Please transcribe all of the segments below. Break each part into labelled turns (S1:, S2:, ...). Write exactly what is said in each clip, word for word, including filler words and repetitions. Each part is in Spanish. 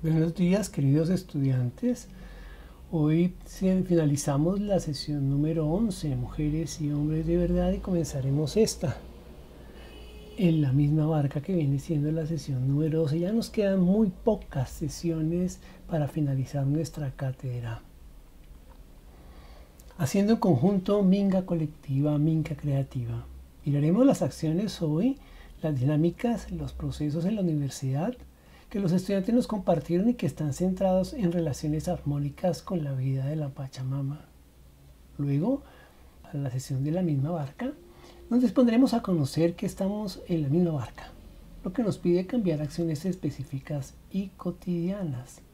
S1: Buenos días, queridos estudiantes. Hoy finalizamos la sesión número once, Mujeres y Hombres de Verdad, y comenzaremos esta en la misma barca que viene siendo la sesión número doce. Ya nos quedan muy pocas sesiones para finalizar nuestra cátedra. Haciendo en conjunto Minga colectiva, Minga creativa. Miraremos las acciones hoy, las dinámicas, los procesos en la universidad que los estudiantes nos compartieron y que están centrados en relaciones armónicas con la vida de la Pachamama. Luego, para la sesión de la misma barca, nos dispondremos a conocer que estamos en la misma barca, lo que nos pide cambiar acciones específicas y cotidianas.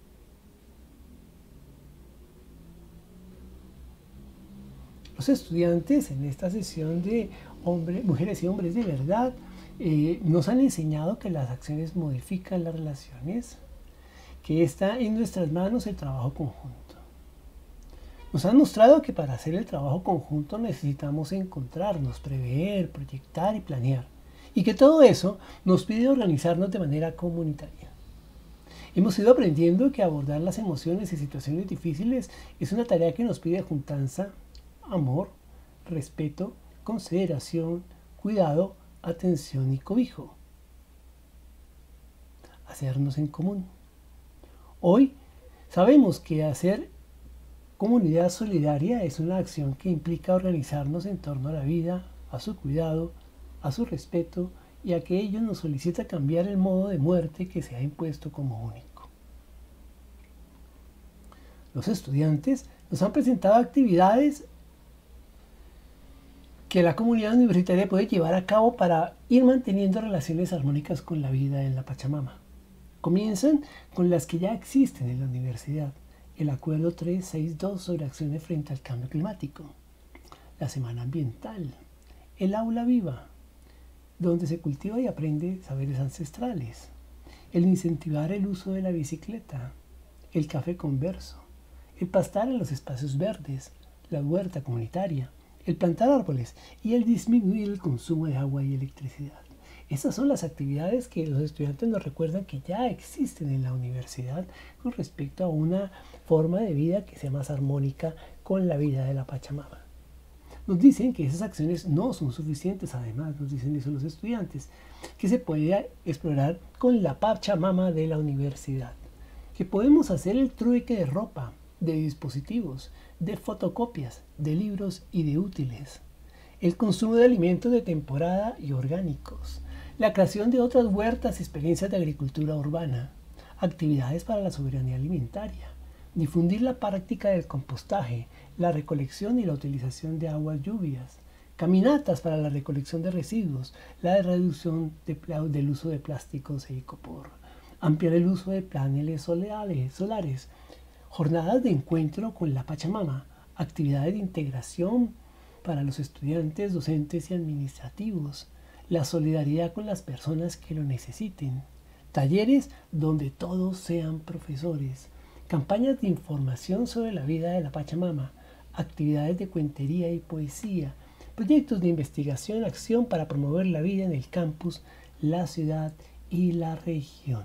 S1: Los estudiantes en esta sesión de hombre, mujeres y hombres de verdad eh, nos han enseñado que las acciones modifican las relaciones, que está en nuestras manos el trabajo conjunto. Nos han mostrado que para hacer el trabajo conjunto necesitamos encontrarnos, prever, proyectar y planear, y que todo eso nos pide organizarnos de manera comunitaria. Hemos ido aprendiendo que abordar las emociones y situaciones difíciles es una tarea que nos pide juntanza, amor, respeto, consideración, cuidado, atención y cobijo. Hacernos en común. Hoy sabemos que hacer comunidad solidaria es una acción que implica organizarnos en torno a la vida, a su cuidado, a su respeto y a que ello nos solicita cambiar el modo de muerte que se ha impuesto como único. Los estudiantes nos han presentado actividades que la comunidad universitaria puede llevar a cabo para ir manteniendo relaciones armónicas con la vida en la Pachamama. Comienzan con las que ya existen en la universidad: el Acuerdo trescientos sesenta y dos sobre acciones frente al cambio climático, la Semana Ambiental, el Aula Viva, donde se cultiva y aprende saberes ancestrales, el incentivar el uso de la bicicleta, el café converso, el pastar en los espacios verdes, la huerta comunitaria, el plantar árboles y el disminuir el consumo de agua y electricidad. Estas son las actividades que los estudiantes nos recuerdan que ya existen en la universidad con respecto a una forma de vida que sea más armónica con la vida de la Pachamama. Nos dicen que esas acciones no son suficientes, además nos dicen eso los estudiantes, que se puede explorar con la Pachamama de la universidad, que podemos hacer el trueque de ropa, de dispositivos, de fotocopias, de libros y de útiles, el consumo de alimentos de temporada y orgánicos, la creación de otras huertas y experiencias de agricultura urbana, actividades para la soberanía alimentaria, difundir la práctica del compostaje, la recolección y la utilización de aguas lluvias, caminatas para la recolección de residuos, la reducción de, del uso de plásticos e icopor, ampliar el uso de paneles solares, solares, jornadas de encuentro con la Pachamama, actividades de integración para los estudiantes, docentes y administrativos, la solidaridad con las personas que lo necesiten, talleres donde todos sean profesores, campañas de información sobre la vida de la Pachamama, actividades de cuentería y poesía, proyectos de investigación, acción para promover la vida en el campus, la ciudad y la región.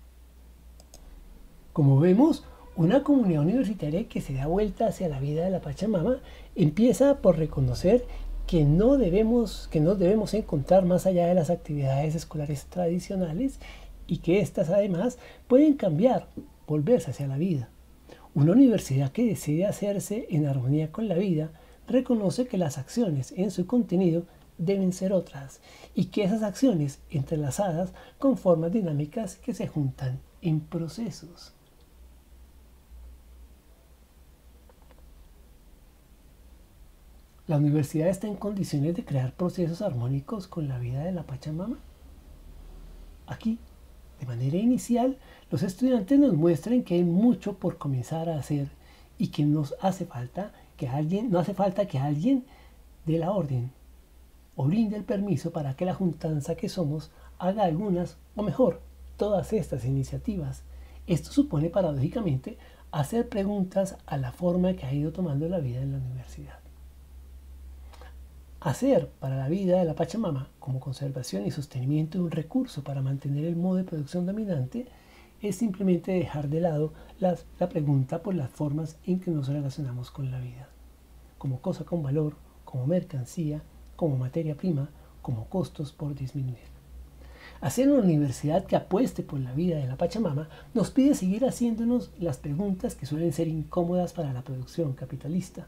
S1: Como vemos, una comunidad universitaria que se da vuelta hacia la vida de la Pachamama empieza por reconocer que no debemos, que nos debemos encontrar más allá de las actividades escolares tradicionales y que éstas además pueden cambiar, volverse hacia la vida. Una universidad que decide hacerse en armonía con la vida reconoce que las acciones en su contenido deben ser otras y que esas acciones entrelazadas conforman dinámicas que se juntan en procesos. ¿La universidad está en condiciones de crear procesos armónicos con la vida de la Pachamama? Aquí, de manera inicial, los estudiantes nos muestran que hay mucho por comenzar a hacer y que nos hace falta que alguien, no hace falta que alguien dé la orden o brinde el permiso para que la juntanza que somos haga algunas, o mejor, todas estas iniciativas. Esto supone paradójicamente hacer preguntas a la forma que ha ido tomando la vida en la universidad. Hacer para la vida de la Pachamama como conservación y sostenimiento de un recurso para mantener el modo de producción dominante es simplemente dejar de lado las, la pregunta por las formas en que nos relacionamos con la vida, como cosa con valor, como mercancía, como materia prima, como costos por disminuir. Hacer una universidad que apueste por la vida de la Pachamama nos pide seguir haciéndonos las preguntas que suelen ser incómodas para la producción capitalista.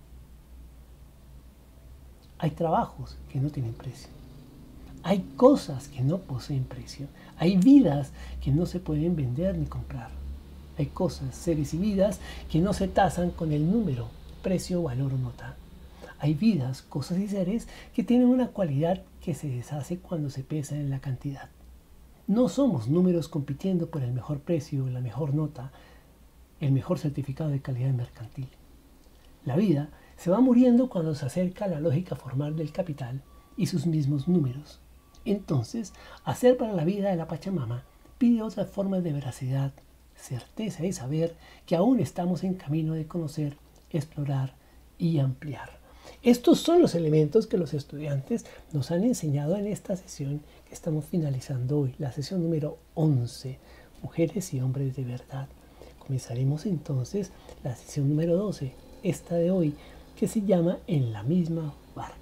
S1: Hay trabajos que no tienen precio. Hay cosas que no poseen precio. Hay vidas que no se pueden vender ni comprar. Hay cosas, seres y vidas que no se tasan con el número, precio, valor o nota. Hay vidas, cosas y seres que tienen una cualidad que se deshace cuando se pesa en la cantidad. No somos números compitiendo por el mejor precio, la mejor nota, el mejor certificado de calidad mercantil. La vida se va muriendo cuando se acerca a la lógica formal del capital y sus mismos números. Entonces, hacer para la vida de la Pachamama pide otras formas de veracidad, certeza y saber que aún estamos en camino de conocer, explorar y ampliar. Estos son los elementos que los estudiantes nos han enseñado en esta sesión que estamos finalizando hoy, la sesión número once, Mujeres y Hombres de Verdad. Comenzaremos entonces la sesión número doce, esta de hoy, que se llama En la misma barca.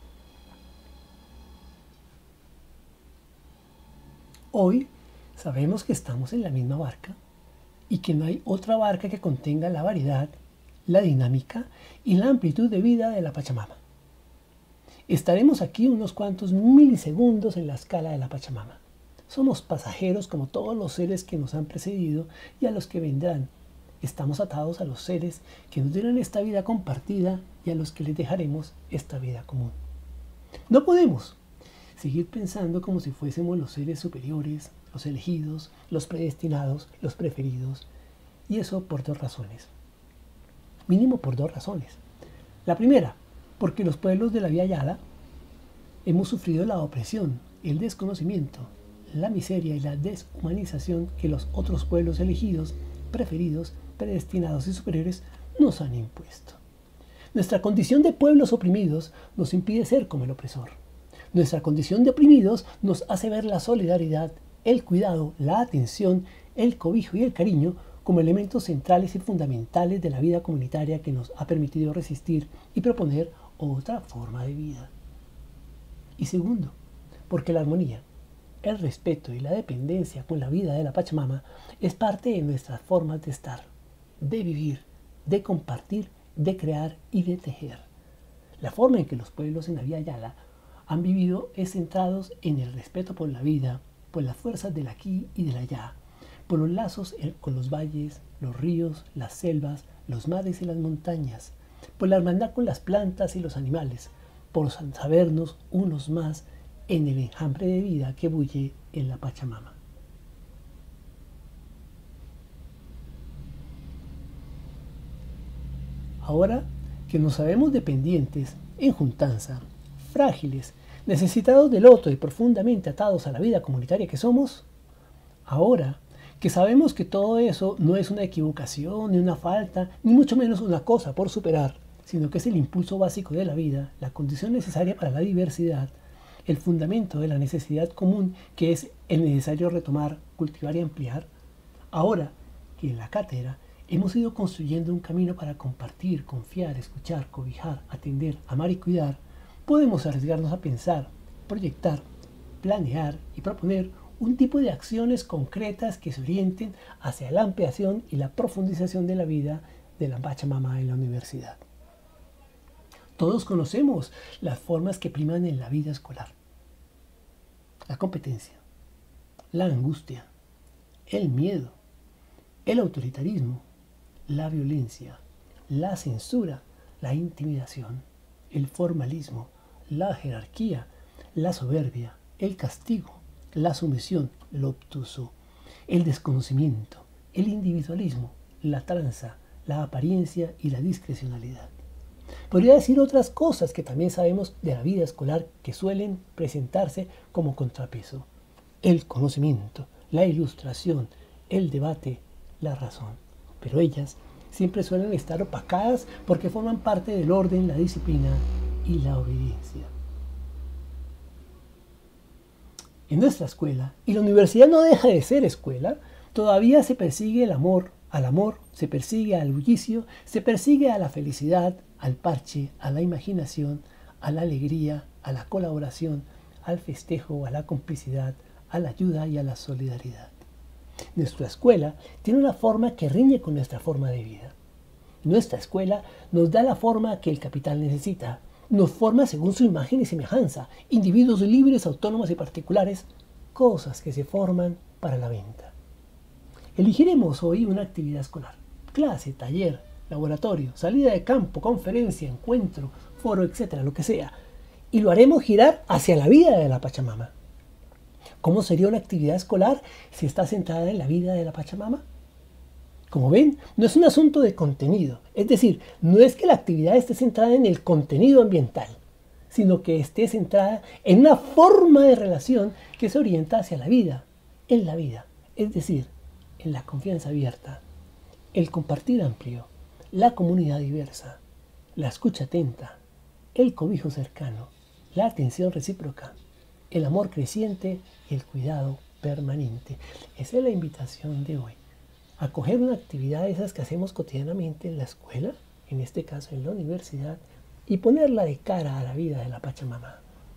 S1: Hoy sabemos que estamos en la misma barca y que no hay otra barca que contenga la variedad, la dinámica y la amplitud de vida de la Pachamama. Estaremos aquí unos cuantos milisegundos en la escala de la Pachamama. Somos pasajeros como todos los seres que nos han precedido y a los que vendrán. Estamos atados a los seres que nos dieron esta vida compartida y a los que les dejaremos esta vida común. No podemos seguir pensando como si fuésemos los seres superiores, los elegidos, los predestinados, los preferidos, y eso por dos razones. Mínimo por dos razones. La primera, porque los pueblos de la Vía Yala hemos sufrido la opresión, el desconocimiento, la miseria y la deshumanización que los otros pueblos elegidos, preferidos, predestinados y superiores nos han impuesto. Nuestra condición de pueblos oprimidos nos impide ser como el opresor. Nuestra condición de oprimidos nos hace ver la solidaridad, el cuidado, la atención, el cobijo y el cariño como elementos centrales y fundamentales de la vida comunitaria que nos ha permitido resistir y proponer otra forma de vida. Y segundo, porque la armonía, el respeto y la dependencia con la vida de la Pachamama es parte de nuestras formas de estar, de vivir, de compartir, de crear y de tejer. La forma en que los pueblos en la Vía Yala han vivido es centrados en el respeto por la vida, por las fuerzas del aquí y del allá, por los lazos con los valles, los ríos, las selvas, los mares y las montañas, por la hermandad con las plantas y los animales, por sabernos unos más en el enjambre de vida que bulle en la Pachamama. Ahora que nos sabemos dependientes, en juntanza, frágiles, necesitados del otro y profundamente atados a la vida comunitaria que somos, ahora que sabemos que todo eso no es una equivocación, ni una falta, ni mucho menos una cosa por superar, sino que es el impulso básico de la vida, la condición necesaria para la diversidad, el fundamento de la necesidad común que es el necesario retomar, cultivar y ampliar, ahora que en la cátedra hemos ido construyendo un camino para compartir, confiar, escuchar, cobijar, atender, amar y cuidar, podemos arriesgarnos a pensar, proyectar, planear y proponer un tipo de acciones concretas que se orienten hacia la ampliación y la profundización de la vida de la Pachamama en la universidad. Todos conocemos las formas que priman en la vida escolar. La competencia, la angustia, el miedo, el autoritarismo, la violencia, la censura, la intimidación, el formalismo, la jerarquía, la soberbia, el castigo, la sumisión, lo obtuso, el desconocimiento, el individualismo, la tranza, la apariencia y la discrecionalidad. Podría decir otras cosas que también sabemos de la vida escolar que suelen presentarse como contrapeso. El conocimiento, la ilustración, el debate, la razón. Pero ellas siempre suelen estar opacadas porque forman parte del orden, la disciplina y la obediencia. En nuestra escuela, y la universidad no deja de ser escuela, Todavía se persigue el amor, al amor, se persigue al bullicio, se persigue a la felicidad, al parche, a la imaginación, a la alegría, a la colaboración, al festejo, a la complicidad, a la ayuda y a la solidaridad. Nuestra escuela tiene una forma que riñe con nuestra forma de vida. Nuestra escuela nos da la forma que el capital necesita. Nos forma según su imagen y semejanza, individuos libres, autónomos y particulares, cosas que se forman para la venta. Elegiremos hoy una actividad escolar: clase, taller, laboratorio, salida de campo, conferencia, encuentro, foro, etcétera, lo que sea. Y lo haremos girar hacia la vida de la Pachamama. ¿Cómo sería una actividad escolar si está centrada en la vida de la Pachamama? Como ven, no es un asunto de contenido, es decir, no es que la actividad esté centrada en el contenido ambiental, sino que esté centrada en una forma de relación que se orienta hacia la vida, en la vida, es decir, en la confianza abierta, el compartir amplio, la comunidad diversa, la escucha atenta, el cobijo cercano, la atención recíproca, el amor creciente y el cuidado permanente. Esa es la invitación de hoy. Acoger una actividad de esas que hacemos cotidianamente en la escuela, en este caso en la universidad, y ponerla de cara a la vida de la Pachamama.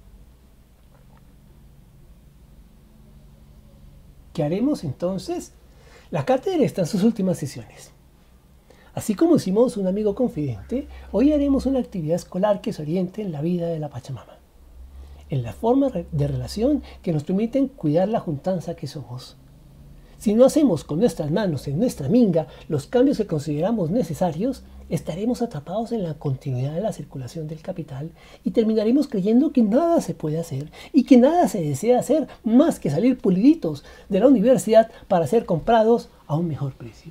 S1: ¿Qué haremos entonces? La cátedra está en sus últimas sesiones. Así como hicimos un amigo confidente, hoy haremos una actividad escolar que se oriente en la vida de la Pachamama, en la forma de relación que nos permiten cuidar la juntanza que somos. Si no hacemos con nuestras manos en nuestra minga los cambios que consideramos necesarios, estaremos atrapados en la continuidad de la circulación del capital y terminaremos creyendo que nada se puede hacer y que nada se desea hacer más que salir puliditos de la universidad para ser comprados a un mejor precio.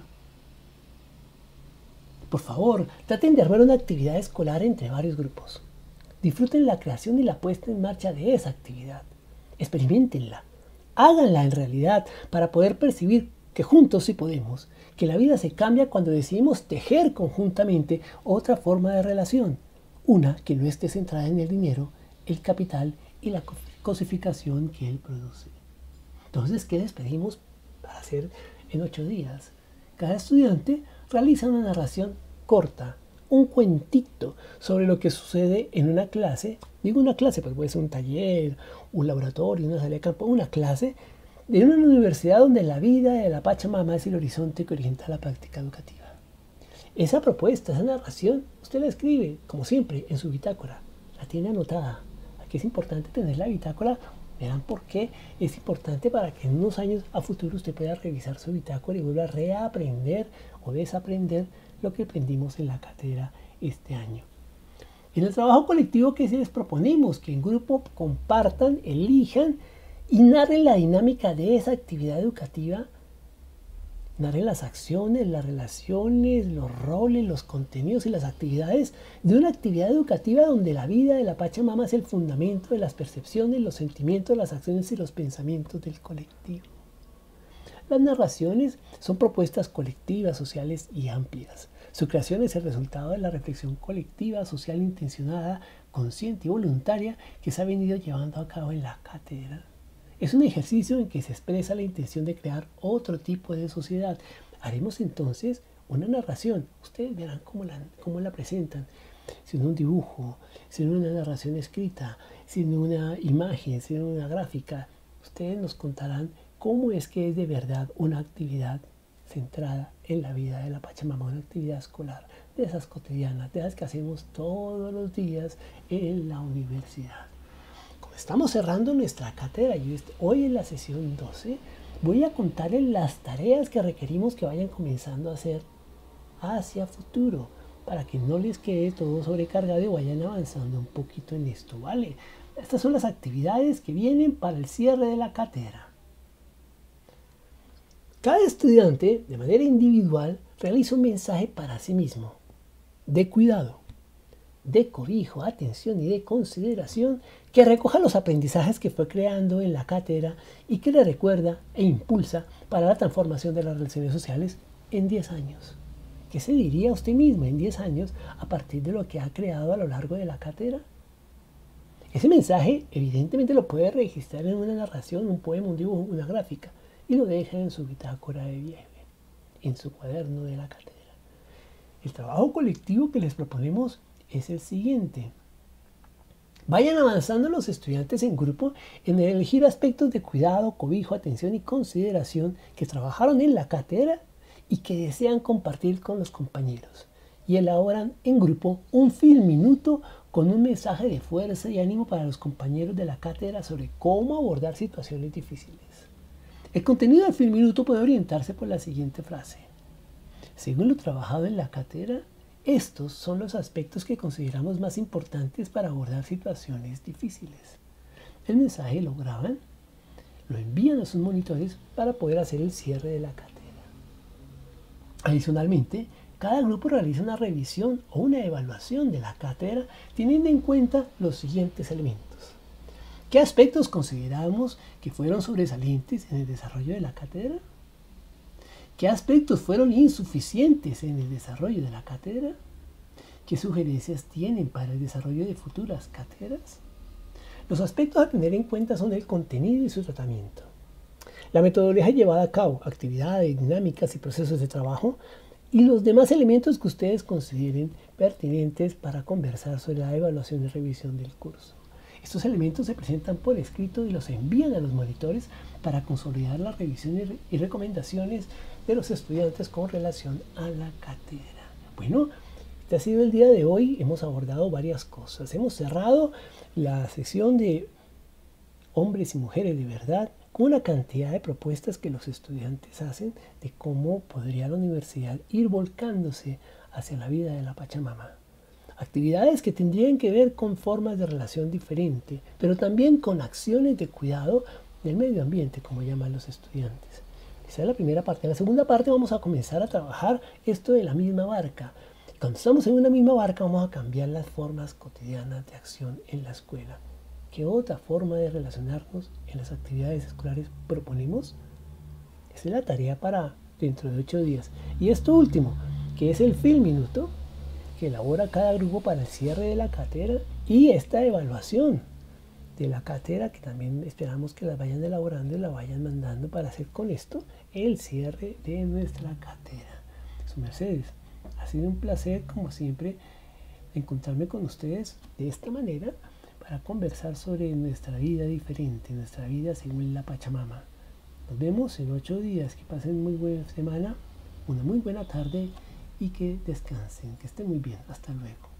S1: Por favor, traten de armar una actividad escolar entre varios grupos. Disfruten la creación y la puesta en marcha de esa actividad. Experiméntenla. Háganla en realidad para poder percibir que juntos sí podemos, que la vida se cambia cuando decidimos tejer conjuntamente otra forma de relación, una que no esté centrada en el dinero, el capital y la cosificación que él produce. Entonces, ¿qué les pedimos para hacer en ocho días? Cada estudiante realiza una narración corta, un cuentito sobre lo que sucede en una clase. Digo una clase, pero puede ser un taller, un laboratorio, una salida de campo, una clase de una universidad donde la vida de la Pachamama es el horizonte que orienta la práctica educativa. Esa propuesta, esa narración, usted la escribe, como siempre, en su bitácora. La tiene anotada. Aquí es importante tener la bitácora. Verán por qué es importante, para que en unos años a futuro usted pueda revisar su bitácora y vuelva a reaprender o desaprender lo que aprendimos en la cátedra este año. En el trabajo colectivo que se les proponemos, que en grupo compartan, elijan y narren la dinámica de esa actividad educativa, narren las acciones, las relaciones, los roles, los contenidos y las actividades de una actividad educativa donde la vida de la Pachamama es el fundamento de las percepciones, los sentimientos, las acciones y los pensamientos del colectivo. Las narraciones son propuestas colectivas, sociales y amplias. Su creación es el resultado de la reflexión colectiva, social, intencionada, consciente y voluntaria que se ha venido llevando a cabo en la cátedra. Es un ejercicio en que se expresa la intención de crear otro tipo de sociedad. Haremos entonces una narración. Ustedes verán cómo la, cómo la presentan. Sin un dibujo, sin una narración escrita, sin una imagen, sin una gráfica. Ustedes nos contarán cómo es que es de verdad una actividad centrada en la vida de la Pachamama, una actividad escolar, de esas cotidianas, de esas que hacemos todos los días en la universidad. Como estamos cerrando nuestra cátedra y hoy en la sesión doce, voy a contarles las tareas que requerimos que vayan comenzando a hacer hacia futuro, para que no les quede todo sobrecargado y vayan avanzando un poquito en esto, ¿vale? Estas son las actividades que vienen para el cierre de la cátedra. Cada estudiante, de manera individual, realiza un mensaje para sí mismo, de cuidado, de cobijo, atención y de consideración, que recoja los aprendizajes que fue creando en la cátedra y que le recuerda e impulsa para la transformación de las relaciones sociales en diez años. ¿Qué se diría usted mismo en diez años a partir de lo que ha creado a lo largo de la cátedra? Ese mensaje evidentemente lo puede registrar en una narración, un poema, un dibujo, una gráfica. y lo dejan en su bitácora de viaje, en su cuaderno de la cátedra. El trabajo colectivo que les proponemos es el siguiente. Vayan avanzando los estudiantes en grupo en elegir aspectos de cuidado, cobijo, atención y consideración que trabajaron en la cátedra y que desean compartir con los compañeros. Y elaboran en grupo un film minuto con un mensaje de fuerza y ánimo para los compañeros de la cátedra sobre cómo abordar situaciones difíciles. El contenido del film minuto puede orientarse por la siguiente frase. Según lo trabajado en la cátedra, estos son los aspectos que consideramos más importantes para abordar situaciones difíciles. El mensaje lo graban, lo envían a sus monitores para poder hacer el cierre de la cátedra. Adicionalmente, cada grupo realiza una revisión o una evaluación de la cátedra teniendo en cuenta los siguientes elementos. ¿Qué aspectos consideramos que fueron sobresalientes en el desarrollo de la cátedra? ¿Qué aspectos fueron insuficientes en el desarrollo de la cátedra? ¿Qué sugerencias tienen para el desarrollo de futuras cátedras? Los aspectos a tener en cuenta son el contenido y su tratamiento. La metodología llevada a cabo, actividades, dinámicas y procesos de trabajo, y los demás elementos que ustedes consideren pertinentes para conversar sobre la evaluación y revisión del curso. Estos elementos se presentan por escrito y los envían a los monitores para consolidar la revisión y recomendaciones de los estudiantes con relación a la cátedra. Bueno, este ha sido el día de hoy. Hemos abordado varias cosas. Hemos cerrado la sección de hombres y mujeres de verdad con una cantidad de propuestas que los estudiantes hacen de cómo podría la universidad ir volcándose hacia la vida de la Pachamama. Actividades que tendrían que ver con formas de relación diferente, pero también con acciones de cuidado del medio ambiente, como llaman los estudiantes. Esa es la primera parte. En la segunda parte vamos a comenzar a trabajar esto de la misma barca. Cuando estamos en una misma barca vamos a cambiar las formas cotidianas de acción en la escuela. ¿Qué otra forma de relacionarnos en las actividades escolares proponemos? Esa es la tarea para dentro de ocho días. Y esto último, que es el film minuto, que elabora cada grupo para el cierre de la cátedra y esta evaluación de la cátedra que también esperamos que la vayan elaborando y la vayan mandando para hacer con esto el cierre de nuestra cátedra. Su mercedes, ha sido un placer como siempre encontrarme con ustedes de esta manera para conversar sobre nuestra vida diferente, nuestra vida según la Pachamama. Nos vemos en ocho días, que pasen muy buena semana, una muy buena tarde y que descansen, que estén muy bien. Hasta luego.